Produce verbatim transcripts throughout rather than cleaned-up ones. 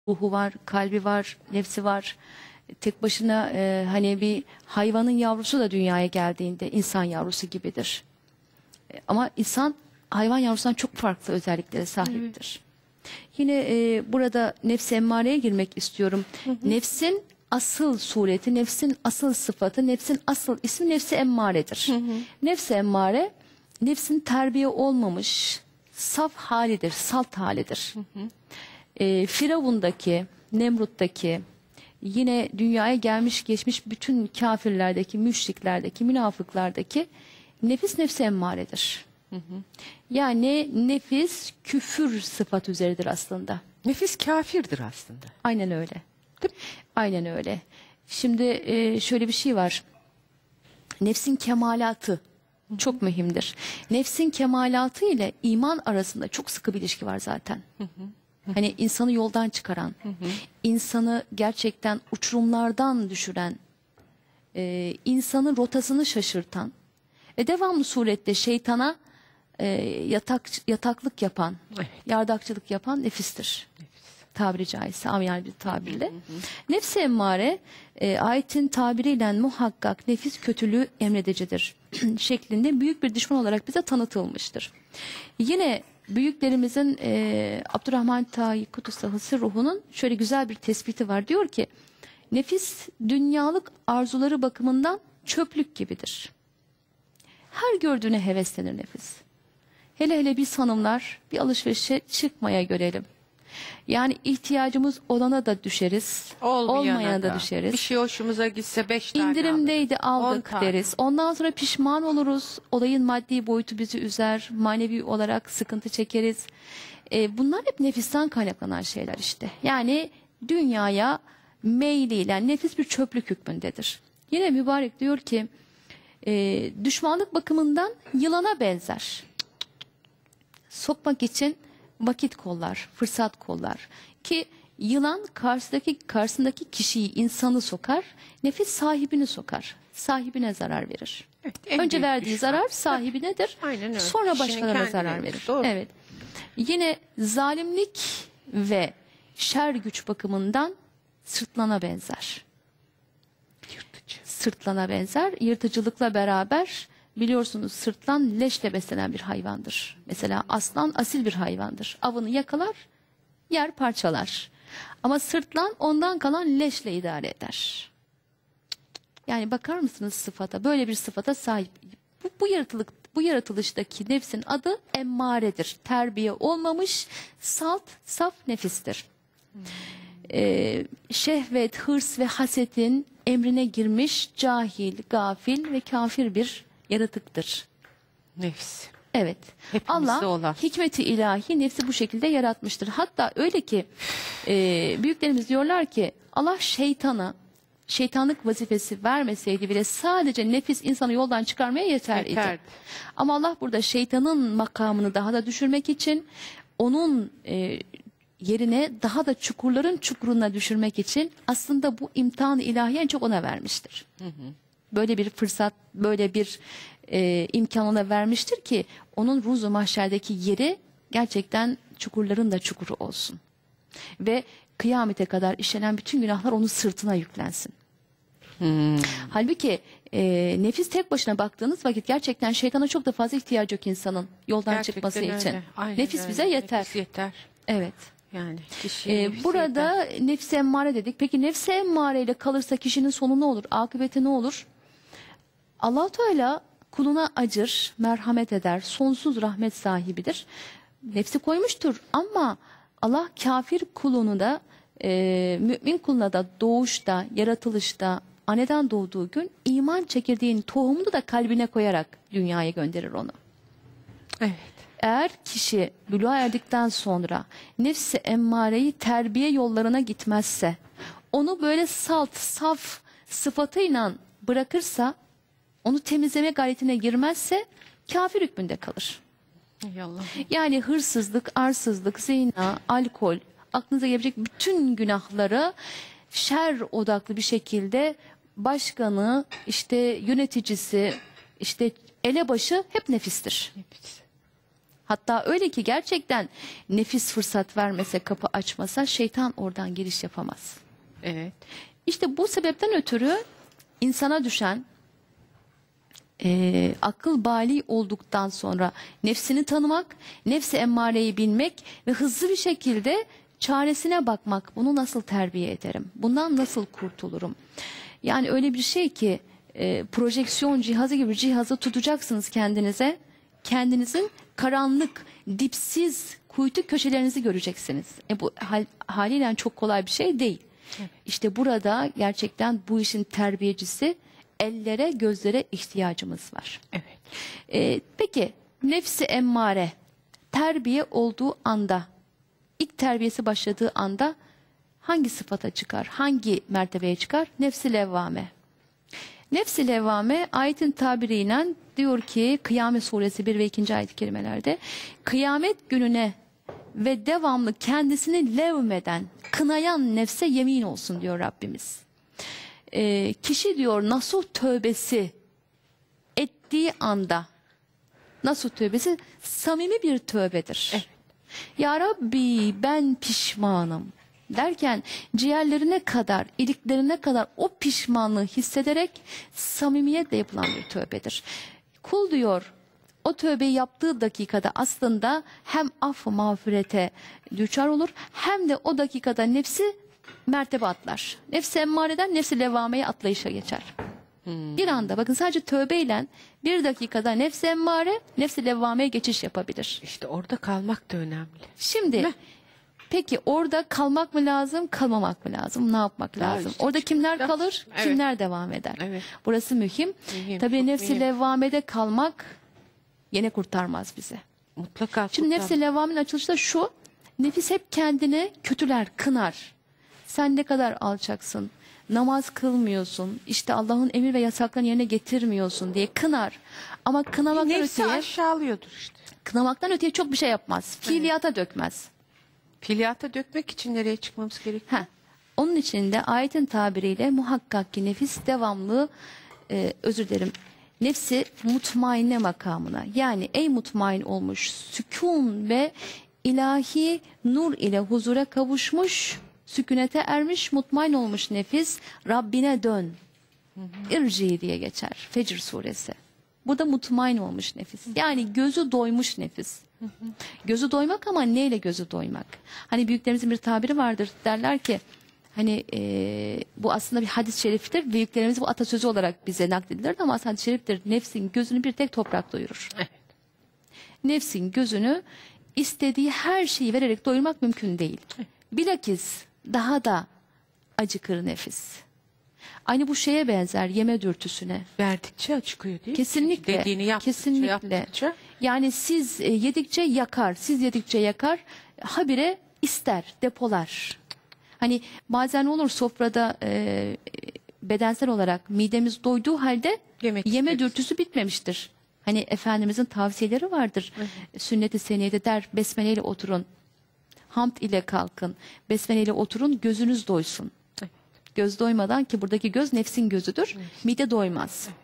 ruhu var, kalbi var, nefsi var. Tek başına e, hani bir hayvanın yavrusu da dünyaya geldiğinde insan yavrusu gibidir. E, ama insan hayvan yavrusundan çok farklı özelliklere sahiptir. Evet. Yine e, burada nefs-i emmareye girmek istiyorum. Hı hı. Nefsin asıl sureti, nefsin asıl sıfatı, nefsin asıl ismi nefs-i emmaredir. Hı hı. Nefs-i emmare, nefsin terbiye olmamış saf halidir, salt halidir. Hı hı. E, Firavun'daki, Nemrut'taki, yine dünyaya gelmiş geçmiş bütün kafirlerdeki, müşriklerdeki, münafıklardaki nefis nefs-i emmaredir. Hı hı. Yani nefis küfür sıfat üzeridir aslında. Nefis kafirdir aslında. Aynen öyle. Değil mi? Aynen öyle. Şimdi e, şöyle bir şey var. Nefsin kemalatı hı hı. çok mühimdir. Nefsin kemalatı ile iman arasında çok sıkı bir ilişki var zaten. Hı hı. Hani insanı yoldan çıkaran, hı hı. insanı gerçekten uçurumlardan düşüren, e, insanın rotasını şaşırtan ve devamlı surette şeytana e, yatak yataklık yapan, evet. yardakçılık yapan nefistir. Nefis. Tabiri caizse, amiyane bir tabirle. Hı hı. Nefs-i emmare, e, ayetin tabiriyle muhakkak nefis kötülüğü emredicidir şeklinde büyük bir düşman olarak bize tanıtılmıştır. Yine büyüklerimizin e, Abdurrahman Tahi Kutusa Sırruhu'nun şöyle güzel bir tespiti var. Diyor ki, nefis dünyalık arzuları bakımından çöplük gibidir. Her gördüğüne heveslenir nefis. Hele hele biz hanımlar bir alışverişe çıkmaya görelim. Yani ihtiyacımız olana da düşeriz, olmayana, olmayana da. da düşeriz. Bir şey hoşumuza gitse beş tane İndirimdeydi alırız. aldık deriz. Ondan sonra pişman oluruz. Olayın maddi boyutu bizi üzer. Manevi olarak sıkıntı çekeriz. Ee, bunlar hep nefisten kaynaklanan şeyler işte. Yani dünyaya meyliyle nefis bir çöplük hükmündedir. Yine mübarek diyor ki, e, düşmanlık bakımından yılana benzer. Sokmak için vakit kollar, fırsat kollar. Ki yılan karşısındaki, karşısındaki kişiyi, insanı sokar, nefis sahibini sokar. Sahibine zarar verir. Evet, önce verdiği düşman. zarar sahibinedir. Aynen öyle. Sonra başkalarına zarar verir. Doğru. Evet. Yine zalimlik ve şer güç bakımından sırtlana benzer. Yırtıcı. Sırtlana benzer. Yırtıcılıkla beraber biliyorsunuz sırtlan leşle beslenen bir hayvandır. Mesela aslan asil bir hayvandır. Avını yakalar, yer parçalar. Ama sırtlan ondan kalan leşle idare eder. Yani bakar mısınız sıfata? Böyle bir sıfata sahip. Bu, bu yaratılık, bu yaratılıştaki nefsin adı emmaredir. Terbiye olmamış, salt, saf nefistir. Hmm. Ee, şehvet, hırs ve hasetin emrine girmiş cahil, gafil ve kafir bir yaratıktır. Nefs. Evet. Hepimizde Allah olan. hikmeti ilahi nefsi bu şekilde yaratmıştır. Hatta öyle ki e, büyüklerimiz diyorlar ki Allah şeytana şeytanlık vazifesi vermeseydi bile sadece nefis insanı yoldan çıkarmaya yeter idi. Ama Allah burada şeytanın makamını daha da düşürmek için onun e, yerine daha da çukurların çukuruna düşürmek için aslında bu imtihan-ı ilahi en çok ona vermiştir. Hı hı. Böyle bir fırsat, böyle bir e, imkan ona vermiştir ki onun ruzu mahşerdeki yeri gerçekten çukurların da çukuru olsun. Ve kıyamete kadar işlenen bütün günahlar onun sırtına yüklensin. Hmm. Halbuki e, nefis tek başına baktığınız vakit gerçekten şeytana çok da fazla ihtiyacı yok insanın yoldan gerçekten çıkması öyle. için. Aynen nefis öyle. bize yeter. Nefis yeter. Evet. Yani ee, burada yeter. Nefs-i emmare dedik. Peki nefs-i emmare ile kalırsa kişinin sonu ne olur? Akıbeti ne olur? Allah Teala kuluna acır, merhamet eder, sonsuz rahmet sahibidir. Nefsi koymuştur ama Allah kafir kulunu da e, mümin kuluna da doğuşta, yaratılışta, anneden doğduğu gün iman çekirdeğinin tohumunu da kalbine koyarak dünyaya gönderir onu. Evet. Eğer kişi buluğa erdikten sonra nefs-i emmareyi terbiye yollarına gitmezse, onu böyle salt, saf sıfatıyla bırakırsa, onu temizleme gayretine girmezse kafir hükmünde kalır. Eyvallah. Yani hırsızlık, arsızlık, zina, alkol, aklınıza gelebilecek bütün günahları şer odaklı bir şekilde başkanı, işte yöneticisi, işte elebaşı hep nefistir. Nefis. Hatta öyle ki gerçekten nefis fırsat vermese, kapı açmasa şeytan oradan giriş yapamaz. Evet. İşte bu sebepten ötürü insana düşen e, akıl bali olduktan sonra nefsini tanımak, nefsi emmareyi bilmek ve hızlı bir şekilde çaresine bakmak. Bunu nasıl terbiye ederim? Bundan nasıl kurtulurum? Yani öyle bir şey ki e, projeksiyon cihazı gibi cihazı tutacaksınız kendinize. Kendinizin karanlık, dipsiz, kuytu köşelerinizi göreceksiniz. E, bu hal, haliyle çok kolay bir şey değil. Evet. İşte burada gerçekten bu işin terbiyecisi, ellere, gözlere ihtiyacımız var. Evet. Ee, peki nefsi emmare terbiye olduğu anda, ilk terbiyesi başladığı anda hangi sıfata çıkar? Hangi mertebeye çıkar? Nefsi levvame. Nefsi levvame ayetin tabiriyle diyor ki Kıyamet suresi bir ve ikinci ayet-i kerimelerde kıyamet gününe ve devamlı kendisini levmeden, kınayan nefse yemin olsun diyor Rabbimiz. Ee, kişi diyor nasuh tövbesi ettiği anda, nasuh tövbesi samimi bir tövbedir. Evet. Ya Rabbi ben pişmanım derken ciğerlerine kadar, iliklerine kadar o pişmanlığı hissederek samimiyetle yapılan bir tövbedir. Kul diyor o tövbeyi yaptığı dakikada aslında hem af mağfirete düçar olur hem de o dakikada nefsi mertebe atlar. Nefsi emmareden nefsi levvameye atlayışa geçer. Hmm. Bir anda bakın sadece tövbeyle bir dakikada nefsi emmare nefsi levvameye geçiş yapabilir. İşte orada kalmak da önemli. Şimdi peki orada kalmak mı lazım, kalmamak mı lazım? Ne yapmak ya lazım? Işte, orada kimler işte, kalır, evet. kimler devam eder? Evet. Burası mühim. mühim Tabii nefsi mühim. levvamede kalmak yine kurtarmaz bizi. Mutlaka Şimdi kurtar. nefsi levvamenin açılışı da şu. Nefis hep kendine kötüler, kınar. Sen ne kadar alçaksın, namaz kılmıyorsun, işte Allah'ın emir ve yasaklarını yerine getirmiyorsun diye kınar. Ama kınamaktan Nefsi öteye, aşağılıyordur işte. kınamaktan öteye çok bir şey yapmaz. Fiiliyata evet. dökmez. Fiiliyata dökmek için nereye çıkmamız gerekiyor? Heh. Onun için de ayetin tabiriyle muhakkak ki nefis devamlı, e, özür dilerim, nefsi mutmainne makamına, yani ey mutmain olmuş, sükun ve ilahi nur ile huzura kavuşmuş, sükunete ermiş, mutmain olmuş nefis Rabbine dön. İrci diye geçer Fecr suresi. Bu da mutmain olmuş nefis. Yani gözü doymuş nefis. Gözü doymak ama neyle gözü doymak? Hani büyüklerimizin bir tabiri vardır. Derler ki hani e, bu aslında bir hadis-i şeriftir. Büyüklerimiz bu atasözü olarak bize nakledilir ama hadis-i şeriftir. Nefsin gözünü bir tek toprak doyurur. Evet. Nefsin gözünü istediği her şeyi vererek doyurmak mümkün değil. Bilakis daha da acıkır nefis. Aynı bu şeye benzer, yeme dürtüsüne. Verdikçe acıkıyor değil mi? Kesinlikle. Dediğini yaptıkça, kesinlikle. yaptıkça. Yani siz e, yedikçe yakar, siz yedikçe yakar, habire ister, depolar. Hani bazen olur sofrada e, bedensel olarak midemiz doyduğu halde Yemek yeme isteriz. dürtüsü bitmemiştir. Hani Efendimizin tavsiyeleri vardır. Evet. Sünnet-i seniyede der, besmele ile oturun. Hamd ile kalkın. Besmele ile oturun, gözünüz doysun. Evet. Göz doymadan, ki buradaki göz nefsin gözüdür. Evet. Mide doymaz. Evet.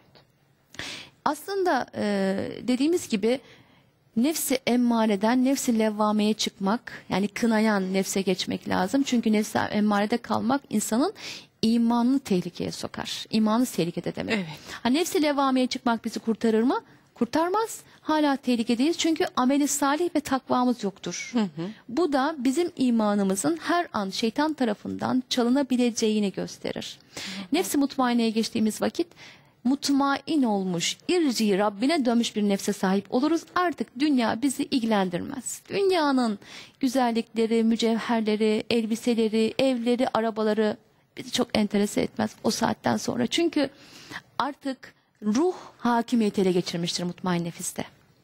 Aslında e, dediğimiz gibi nefsi emmareden nefsi levvameye çıkmak, yani kınayan nefse geçmek lazım. Çünkü nefsi emmarede kalmak insanın imanını tehlikeye sokar. İmanı tehlikede demek. Evet. Ha, nefsi levvameye çıkmak bizi kurtarır mı? Kurtarmaz. Hala tehlikedeyiz çünkü ameli salih ve takvamız yoktur. Hı hı. Bu da bizim imanımızın her an şeytan tarafından çalınabileceğini gösterir. Hı hı. Nefsi mutmaineye geçtiğimiz vakit mutmain olmuş, irci Rabbine dönmüş bir nefse sahip oluruz. Artık dünya bizi ilgilendirmez. Dünyanın güzellikleri, mücevherleri, elbiseleri, evleri, arabaları bizi çok enterese etmez o saatten sonra. Çünkü artık ruh hakimiyeti ele geçirmiştir mutmain nefiste.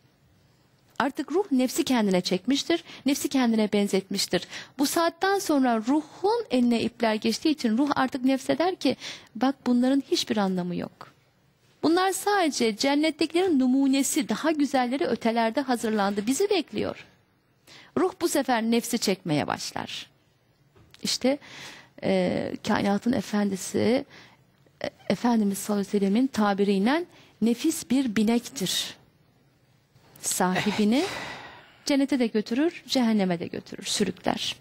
Artık ruh nefsi kendine çekmiştir, nefsi kendine benzetmiştir. Bu saatten sonra ruhun eline ipler geçtiği için ruh artık nefse der ki bak bunların hiçbir anlamı yok. Bunlar sadece cennettekilerin numunesi, daha güzelleri ötelerde hazırlandı, bizi bekliyor. Ruh bu sefer nefsi çekmeye başlar. İşte e, kainatın efendisi e, Efendimiz sallallahu aleyhi ve sellemin tabiriyle nefis bir binektir. Sahibini cennete de götürür, cehenneme de götürür, sürükler.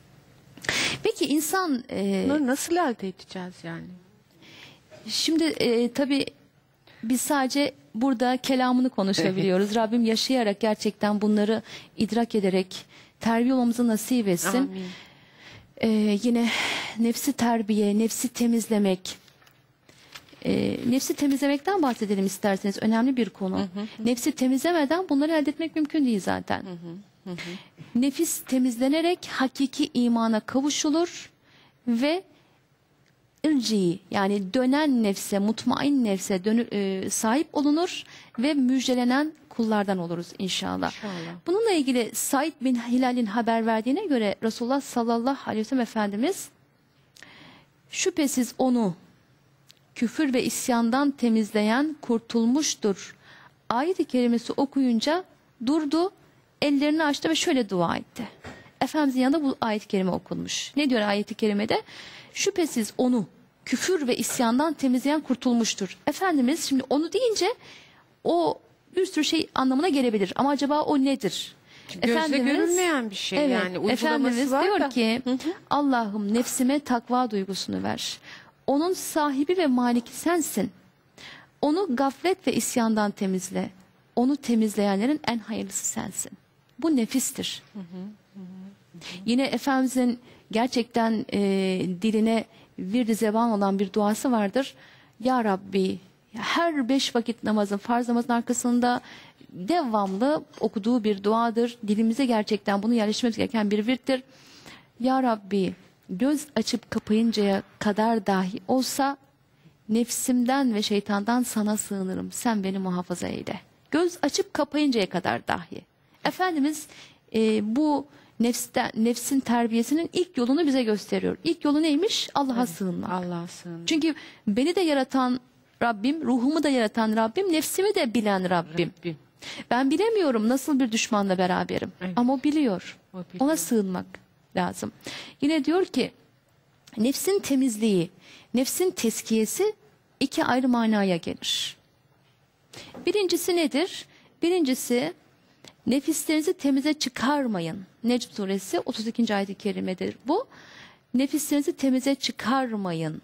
Peki insan e, Bunları nasıl elde edeceğiz yani? şimdi e, tabii biz sadece burada kelamını konuşabiliyoruz. Rabbim yaşayarak gerçekten bunları idrak ederek terbiye olmamızı nasip etsin. Amin. E, yine nefsi terbiye, nefsi temizlemek. E, nefsi temizlemekten bahsedelim isterseniz. Önemli bir konu. Hı hı. Nefsi temizlemeden bunları elde etmek mümkün değil zaten. Hı hı. Hı hı. Nefis temizlenerek hakiki imana kavuşulur ve irci, yani dönen nefse, mutmain nefse dönü, e, sahip olunur ve müjdelenen kullardan oluruz inşallah. İnşallah. Bununla ilgili Said bin Hilal'in haber verdiğine göre Resulullah sallallahu aleyhi ve sellem Efendimiz şüphesiz onu küfür ve isyandan temizleyen kurtulmuştur. Ayet-i kerimesi okuyunca durdu, ellerini açtı ve şöyle dua etti. Efendimizin yanında bu ayet-i kerime okunmuş. Ne diyor ayet-i kerimede? Şüphesiz onu küfür ve isyandan temizleyen kurtulmuştur. Efendimiz şimdi onu deyince o bir sürü şey anlamına gelebilir. Ama acaba o nedir? Gözle görülmeyen bir şey evet, yani. Uygulaması Efendimiz var diyor da. ki Allah'ım nefsime takva duygusunu ver. Onun sahibi ve maliki sensin. Onu gaflet ve isyandan temizle. Onu temizleyenlerin en hayırlısı sensin. Bu nefistir. Hı hı, hı hı. Yine Efendimizin gerçekten e, diline virdi zeban olan bir duası vardır. Ya Rabbi, her beş vakit namazın, farz namazın arkasında devamlı okuduğu bir duadır. Dilimize gerçekten bunu yerleştirmemiz gereken bir virttir. Ya Rabbi, göz açıp kapayıncaya kadar dahi olsa nefsimden ve şeytandan sana sığınırım. Sen beni muhafaza eyle. Göz açıp kapayıncaya kadar dahi. Efendimiz e, bu nefsten, nefsin terbiyesinin ilk yolunu bize gösteriyor. İlk yolu neymiş? Allah'a evet, sığınmak. Allah'a sığınmak. Çünkü beni de yaratan Rabbim, ruhumu da yaratan Rabbim, nefsimi de bilen Rabbim. Rabbim. Ben bilemiyorum nasıl bir düşmanla beraberim. Evet. Ama o biliyor. o biliyor. Ona sığınmak lazım. Yine diyor ki nefsin temizliği, nefsin teskiyesi iki ayrı manaya gelir. Birincisi nedir? Birincisi nefislerinizi temize çıkarmayın. Necm suresi otuz ikinci ayet-i kerimedir bu. Nefislerinizi temize çıkarmayın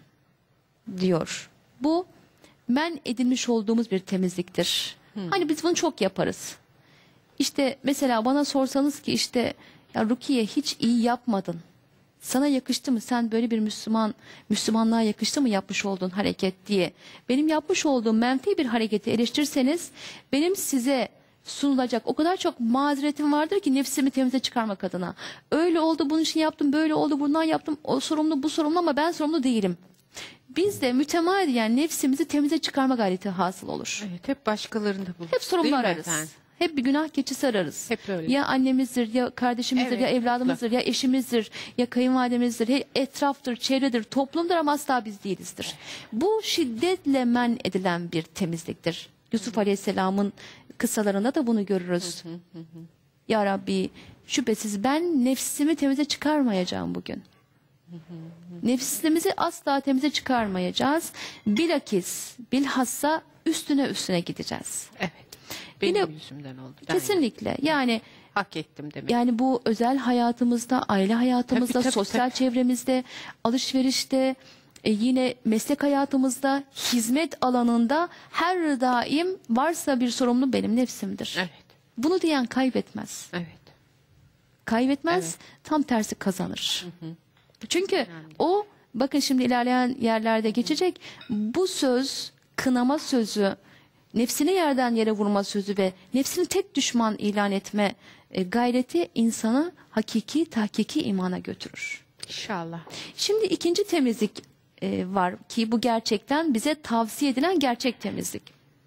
diyor. Bu men edilmiş olduğumuz bir temizliktir. Hmm. Hani biz bunu çok yaparız. İşte mesela bana sorsanız ki işte ya Rukiye hiç iyi yapmadın. Sana yakıştı mı? Sen böyle bir Müslüman, Müslümanlığa yakıştı mı yapmış olduğun hareket diye. Benim yapmış olduğum menfi bir hareketi eleştirirseniz benim size sunulacak o kadar çok mazeretim vardır ki nefsimi temize çıkarmak adına. Öyle oldu, bunun için yaptım, böyle oldu, bundan yaptım. O sorumlu, bu sorumlu ama ben sorumlu değilim. Biz de mütemadiyen nefsimizi temize çıkarma gayreti hasıl olur. Evet, hep başkalarında bulur. Hep sorumlu ararız. Hep bir günah keçisi ararız. Hep öyle. Ya annemizdir, ya kardeşimizdir, evet, ya evladımızdır, ya eşimizdir, ya kayınvalidemizdir, ya etraftır, çevredir, toplumdur ama asla biz değilizdir. Bu şiddetle men edilen bir temizliktir. Yusuf hı. Aleyhisselam'ın kıssalarında da bunu görürüz. Hı hı hı. Ya Rabbi, şüphesiz ben nefsimi temize çıkarmayacağım bugün. Hı hı hı. Nefsimizi asla temize çıkarmayacağız. Bilakis, bilhassa üstüne üstüne gideceğiz. Evet. Benim Yine, yüzümden oldu. Kesinlikle. Yani hak ettim demek. Yani bu özel hayatımızda, aile hayatımızda, tabii, tabii, sosyal tabii. çevremizde, alışverişte, e, yine meslek hayatımızda, hizmet alanında her daim varsa bir sorumlu benim nefsimdir. Evet. Bunu diyen kaybetmez. Evet. Kaybetmez, evet. Tam tersi kazanır. Hı hı. Çünkü önemli. O, bakın şimdi ilerleyen yerlerde geçecek, bu söz, kınama sözü, nefsini yerden yere vurma sözü ve nefsini tek düşman ilan etme e, gayreti insanı hakiki, tahkiki imana götürür. İnşallah. Şimdi ikinci temizlik e, var ki bu gerçekten bize tavsiye edilen gerçek temizlik.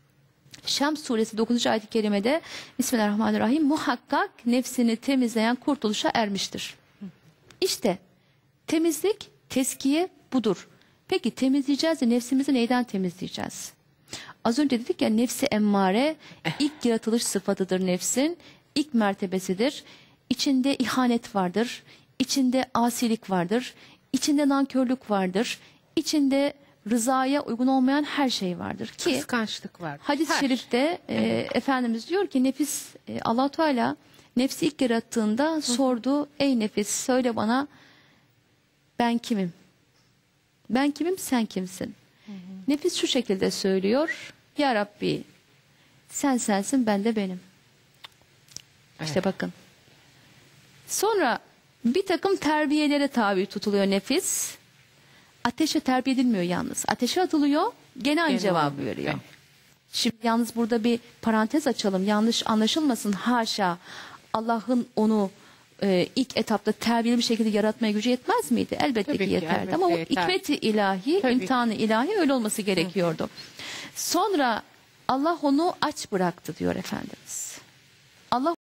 Şems suresi dokuzuncu ayet-i kerimede Bismillahirrahmanirrahim, muhakkak nefsini temizleyen kurtuluşa ermiştir. İşte temizlik, teskiye budur. Peki temizleyeceğiz de nefsimizi neyden temizleyeceğiz? Az önce dedik ya, nefsi emmare ilk yaratılış sıfatıdır nefsin. İlk mertebesidir. İçinde ihanet vardır. İçinde asilik vardır. İçinde nankörlük vardır. İçinde rızaya uygun olmayan her şey vardır ki kıskançlık var. Hadis-i her. şerifte e, evet. Efendimiz diyor ki nefis e, Allah Teala Nefsi ilk yarattığında sordu, ey nefis söyle bana ben kimim? Ben kimim, sen kimsin? Nefis şu şekilde söylüyor, ya Rabbi sen sensin, ben de benim. İşte Evet. bakın. Sonra bir takım terbiyelere tabi tutuluyor nefis. Ateşe terbiye edilmiyor yalnız. Ateşe atılıyor, gene aynı Gene cevabı olmuyor. veriyor. Evet. Şimdi yalnız burada bir parantez açalım. Yanlış anlaşılmasın. Haşa. Allah'ın onu e, ilk etapta terbiyeli bir şekilde yaratmaya gücü yetmez miydi? Elbette Tabii ki ki, yeterdi. elbette Ama o yeter. hikmet-i ilahi, Tabii. imtihan-ı ilahi öyle olması gerekiyordu. Sonra Allah onu aç bıraktı diyor Efendimiz. Allah